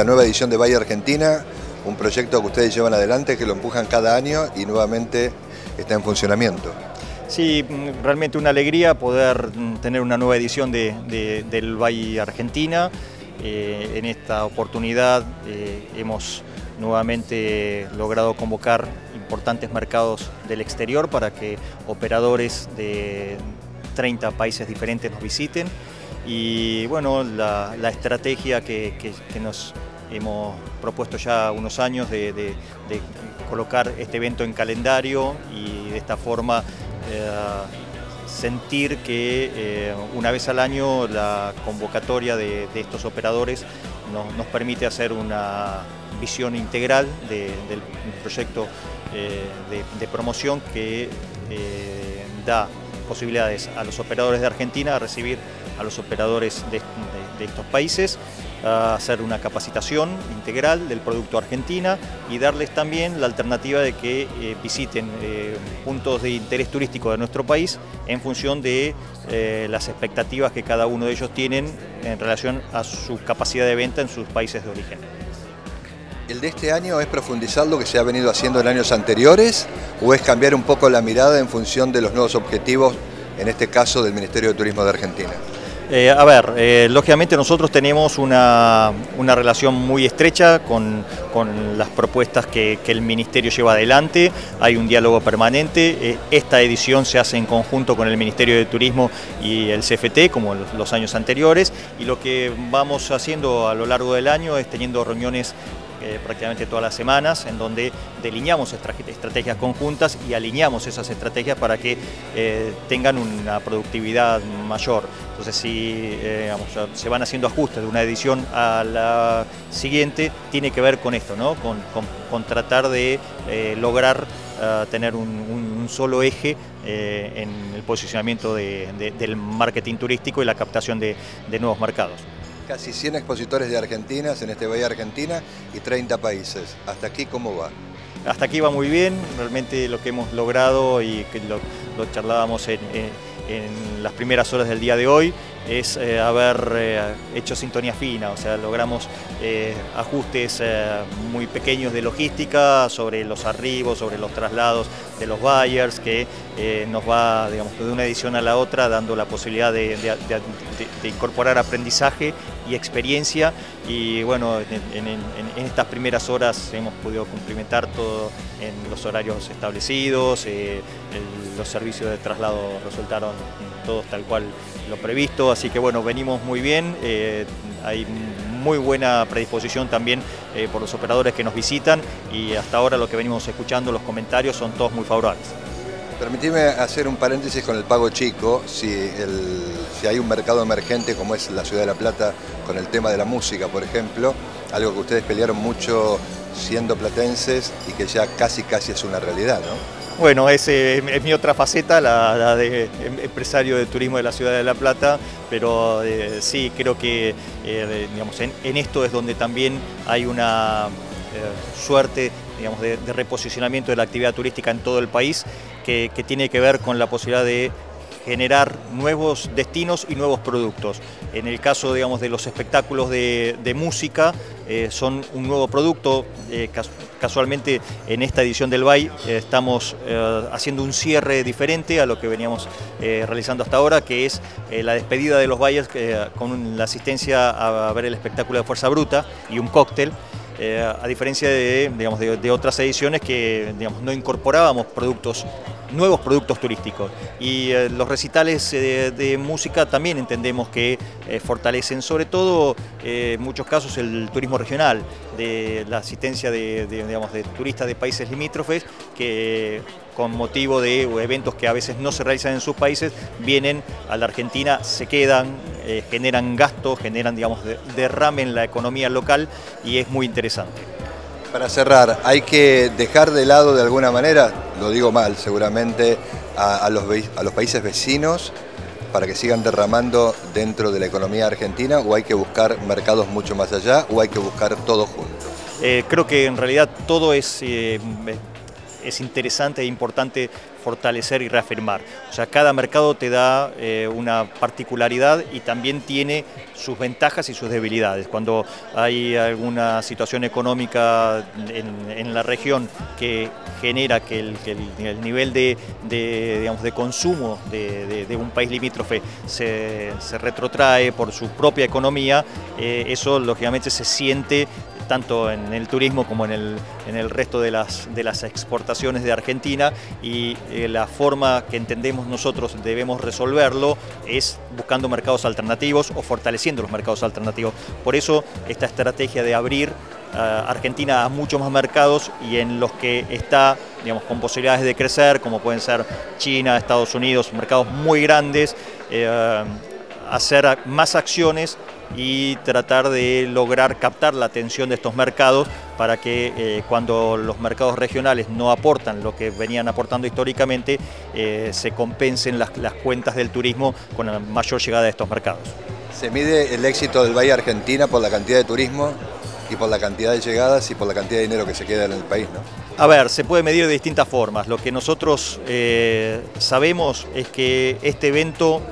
esta nueva edición de Valle Argentina, un proyecto que ustedes llevan adelante, que lo empujan cada año y nuevamente está en funcionamiento. Sí, realmente una alegría poder tener una nueva edición del Valle Argentina. En esta oportunidad hemos nuevamente logrado convocar importantes mercados del exterior para que operadores de 30 países diferentes nos visiten. Y bueno, la estrategia que nos hemos propuesto ya unos años de colocar este evento en calendario y de esta forma sentir que una vez al año la convocatoria de estos operadores nos permite hacer una visión integral del proyecto de promoción que da posibilidades a los operadores de Argentina a recibir a los operadores de estos países, a hacer una capacitación integral del producto Argentina y darles también la alternativa de que visiten puntos de interés turístico de nuestro país en función de las expectativas que cada uno de ellos tienen en relación a su capacidad de venta en sus países de origen. ¿El de este año es profundizar lo que se ha venido haciendo en años anteriores o es cambiar un poco la mirada en función de los nuevos objetivos, en este caso del Ministerio de Turismo de Argentina? Lógicamente nosotros tenemos una relación muy estrecha con las propuestas que el Ministerio lleva adelante, hay un diálogo permanente, esta edición se hace en conjunto con el Ministerio de Turismo y el CFT, como los años anteriores, y lo que vamos haciendo a lo largo del año es teniendo reuniones prácticamente todas las semanas, en donde delineamos estrategias conjuntas y alineamos esas estrategias para que tengan una productividad mayor. Entonces, si se van haciendo ajustes de una edición a la siguiente, tiene que ver con esto, ¿no? Con tratar de lograr tener un solo eje en el posicionamiento del marketing turístico y la captación de nuevos mercados. Casi 100 expositores de Argentina en este Valle Argentina y 30 países. ¿Hasta aquí cómo va? Hasta aquí va muy bien, realmente lo que hemos logrado y que lo charlábamos en las primeras horas del día de hoy es haber hecho sintonía fina, o sea, logramos ajustes muy pequeños de logística sobre los arribos, sobre los traslados de los buyers, que nos va, digamos, de una edición a la otra dando la posibilidad de incorporar aprendizaje y experiencia, y bueno, en estas primeras horas hemos podido cumplimentar todo en los horarios establecidos, los servicios de traslado resultaron todos tal cual lo previsto, así que bueno, venimos muy bien, hay muy buena predisposición también por los operadores que nos visitan y hasta ahora lo que venimos escuchando, los comentarios son todos muy favorables. Permitime hacer un paréntesis con el pago chico, si hay un mercado emergente como es la Ciudad de La Plata con el tema de la música, por ejemplo, algo que ustedes pelearon mucho siendo platenses y que ya casi es una realidad, ¿no? Bueno, es mi otra faceta, la de empresario de turismo de la Ciudad de La Plata, pero sí, creo que digamos, en esto es donde también hay una suerte, digamos, de reposicionamiento de la actividad turística en todo el país, que tiene que ver con la posibilidad de generar nuevos destinos y nuevos productos. En el caso, digamos, de los espectáculos de música, son un nuevo producto. Casualmente en esta edición del Valle estamos haciendo un cierre diferente a lo que veníamos realizando hasta ahora, que es la despedida de los Valles con la asistencia a ver el espectáculo de Fuerza Bruta y un cóctel. A diferencia de otras ediciones que, digamos, no incorporábamos nuevos productos turísticos, y los recitales de música también entendemos que fortalecen sobre todo en muchos casos el turismo regional, de la asistencia de turistas de países limítrofes que con motivo de eventos que a veces no se realizan en sus países, vienen a la Argentina, se quedan, generan gastos, generan, digamos, derrame en la economía local, y es muy interesante. Para cerrar, hay que dejar de lado de alguna manera, lo digo mal seguramente, a los países vecinos para que sigan derramando dentro de la economía argentina, o hay que buscar mercados mucho más allá, o hay que buscar todo junto. Creo que en realidad todo es interesante e importante fortalecer y reafirmar. O sea, cada mercado te da una particularidad y también tiene sus ventajas y sus debilidades. Cuando hay alguna situación económica en la región que genera que el nivel digamos, de consumo de un país limítrofe se retrotrae por su propia economía, eso lógicamente se siente tanto en el turismo como en el resto de las exportaciones de Argentina, y la forma que entendemos nosotros debemos resolverlo es buscando mercados alternativos o fortaleciendo los mercados alternativos. Por eso esta estrategia de abrir Argentina a muchos más mercados y en los que está, digamos, con posibilidades de crecer, como pueden ser China, Estados Unidos, mercados muy grandes, hacer más acciones y tratar de lograr captar la atención de estos mercados para que cuando los mercados regionales no aportan lo que venían aportando históricamente, se compensen las cuentas del turismo con la mayor llegada de estos mercados. ¿Se mide el éxito del Bahía Argentina por la cantidad de turismo y por la cantidad de llegadas y por la cantidad de dinero que se queda en el país, ¿no? A ver, se puede medir de distintas formas. Lo que nosotros sabemos es que este evento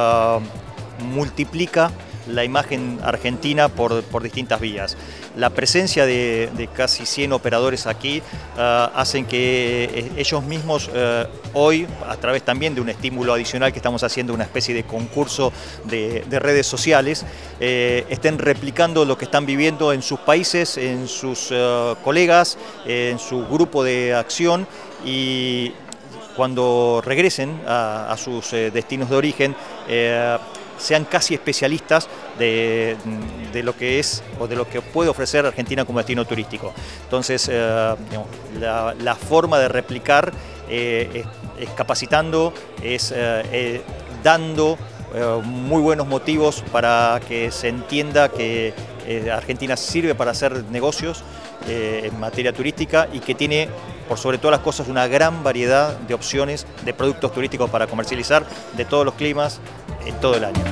multiplica la imagen argentina por distintas vías. La presencia de casi 100 operadores aquí hacen que ellos mismos hoy, a través también de un estímulo adicional que estamos haciendo, una especie de concurso de redes sociales, estén replicando lo que están viviendo en sus países, en sus colegas, en su grupo de acción, y cuando regresen a sus destinos de origen, sean casi especialistas de lo que es o de lo que puede ofrecer Argentina como destino turístico. Entonces, digamos, la forma de replicar es capacitando, es dando muy buenos motivos para que se entienda que Argentina sirve para hacer negocios en materia turística y que tiene, por sobre todas las cosas, una gran variedad de opciones de productos turísticos para comercializar de todos los climas en todo el año.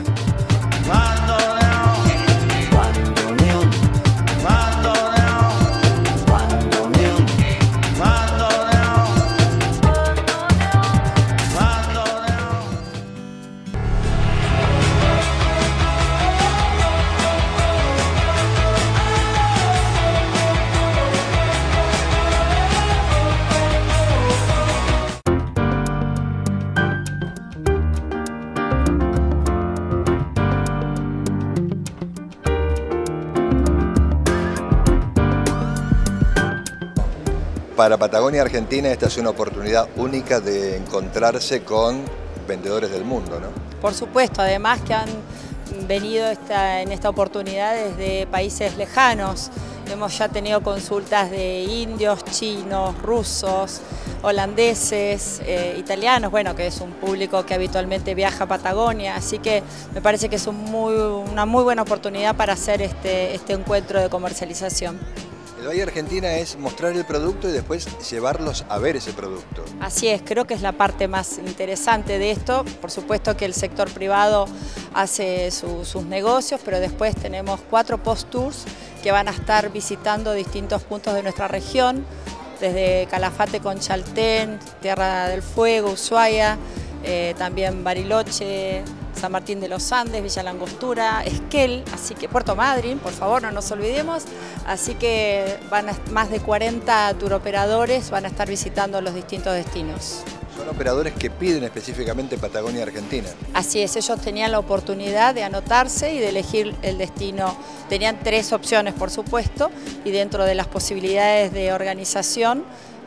Para Patagonia Argentina esta es una oportunidad única de encontrarse con vendedores del mundo, ¿no? Por supuesto, además que han venido en esta oportunidad desde países lejanos. Hemos ya tenido consultas de indios, chinos, rusos, holandeses, italianos, bueno, que es un público que habitualmente viaja a Patagonia, así que me parece que es una muy buena oportunidad para hacer este encuentro de comercialización. El Bahía Argentina es mostrar el producto y después llevarlos a ver ese producto. Así es, creo que es la parte más interesante de esto. Por supuesto que el sector privado hace sus negocios, pero después tenemos 4 post-tours que van a estar visitando distintos puntos de nuestra región, desde Calafate con Chaltén, Tierra del Fuego, Ushuaia, también Bariloche, San Martín de los Andes, Villa Langostura, Esquel, así que Puerto Madryn, por favor, no nos olvidemos. Así que más de 40 turoperadores van a estar visitando los distintos destinos. Son operadores que piden específicamente Patagonia Argentina. Así es, ellos tenían la oportunidad de anotarse y de elegir el destino. Tenían 3 opciones, por supuesto, y dentro de las posibilidades de organización,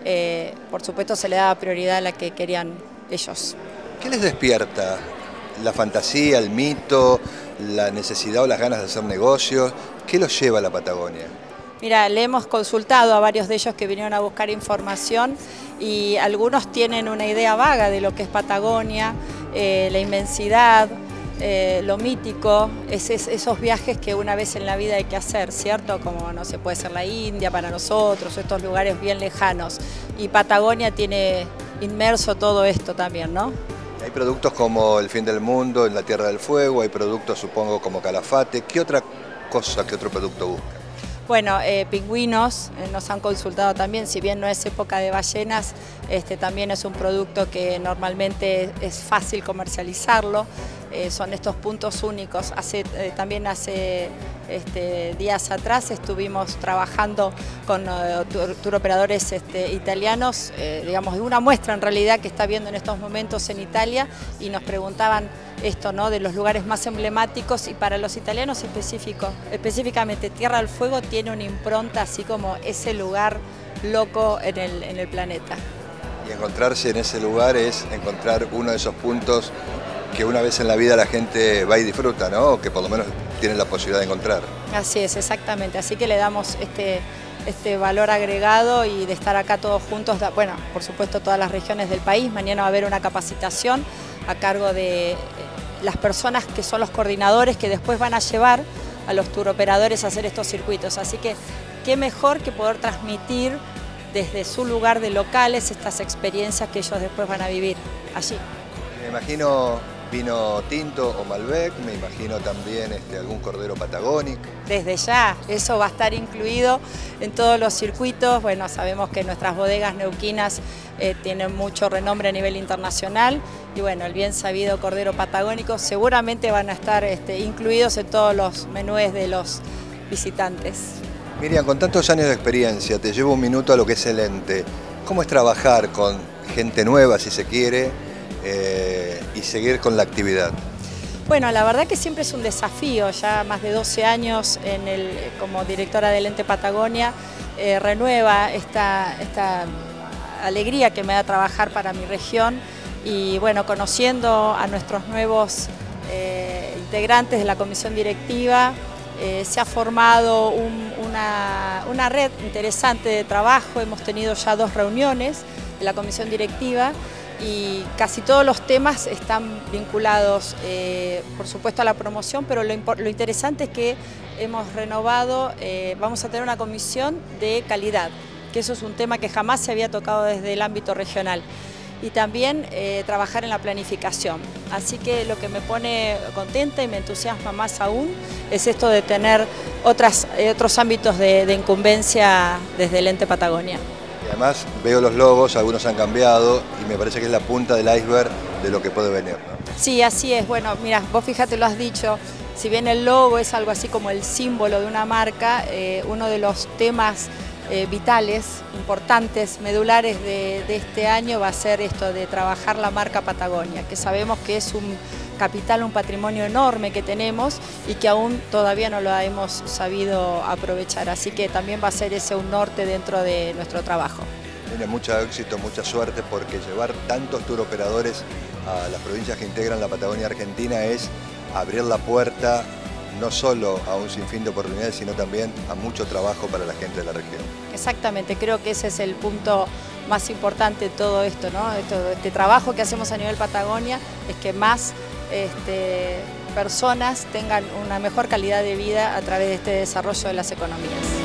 por supuesto, se le daba prioridad a la que querían ellos. ¿Qué les despierta? ¿La fantasía, el mito, la necesidad o las ganas de hacer negocios? ¿Qué los lleva a la Patagonia? Mira, le hemos consultado a varios de ellos que vinieron a buscar información y algunos tienen una idea vaga de lo que es Patagonia, la inmensidad, lo mítico, esos viajes que una vez en la vida hay que hacer, ¿cierto? Como, no sé, puede ser la India para nosotros, estos lugares bien lejanos. Y Patagonia tiene inmerso todo esto también, ¿no? Hay productos como El Fin del Mundo, en la Tierra del Fuego, hay productos, supongo, como Calafate. ¿Qué otra cosa, qué otro producto buscan? Bueno, pingüinos nos han consultado también, si bien no es época de ballenas, también es un producto que normalmente es fácil comercializarlo, son estos puntos únicos. También hace días atrás estuvimos trabajando con turoperadores italianos, digamos, de una muestra en realidad que está viendo en estos momentos en Italia, y nos preguntaban esto, ¿no?, de los lugares más emblemáticos, y para los italianos específicamente Tierra del Fuego tiene una impronta así como ese lugar loco en el planeta. Y encontrarse en ese lugar es encontrar uno de esos puntos que una vez en la vida la gente va y disfruta, ¿no? O que por lo menos tiene la posibilidad de encontrar. Así es, exactamente. Así que le damos este valor agregado y de estar acá todos juntos, bueno, por supuesto todas las regiones del país. Mañana va a haber una capacitación a cargo de las personas que son los coordinadores que después van a llevar a los turoperadores a hacer estos circuitos. Así que qué mejor que poder transmitir desde su lugar de locales estas experiencias que ellos después van a vivir allí. Me imagino vino tinto o Malbec, me imagino también algún cordero patagónico. Desde ya, eso va a estar incluido en todos los circuitos. Bueno, sabemos que nuestras bodegas neuquinas tienen mucho renombre a nivel internacional, y bueno, el bien sabido cordero patagónico seguramente van a estar incluidos en todos los menúes de los visitantes. Miriam, con tantos años de experiencia, te llevo un minuto a lo que es el ente. ¿Cómo es trabajar con gente nueva, si se quiere, y seguir con la actividad? Bueno, la verdad que siempre es un desafío. Ya más de 12 años como directora del Ente Patagonia, renueva esta alegría que me da trabajar para mi región, y bueno, conociendo a nuestros nuevos integrantes de la comisión directiva, se ha formado una red interesante de trabajo. Hemos tenido ya 2 reuniones de la comisión directiva, y casi todos los temas están vinculados, por supuesto, a la promoción, pero lo interesante es que hemos renovado, vamos a tener una comisión de calidad, que eso es un tema que jamás se había tocado desde el ámbito regional, y también trabajar en la planificación. Así que lo que me pone contenta y me entusiasma más aún es esto de tener otros ámbitos de incumbencia desde el Ente Patagonia. Además veo los logos, algunos han cambiado, y me parece que es la punta del iceberg de lo que puede venir, ¿no? Sí, así es. Bueno, mira, vos fíjate, lo has dicho, si bien el logo es algo así como el símbolo de una marca, uno de los temas vitales, importantes, medulares de este año va a ser esto de trabajar la marca Patagonia, que sabemos que es un capital, un patrimonio enorme que tenemos y que aún todavía no lo hemos sabido aprovechar. Así que también va a ser ese un norte dentro de nuestro trabajo. Tiene mucho éxito, mucha suerte, porque llevar tantos turoperadores a las provincias que integran la Patagonia Argentina es abrir la puerta no solo a un sinfín de oportunidades, sino también a mucho trabajo para la gente de la región. Exactamente, creo que ese es el punto más importante de todo esto, ¿no? Este trabajo que hacemos a nivel Patagonia es que más personas tengan una mejor calidad de vida a través de este desarrollo de las economías.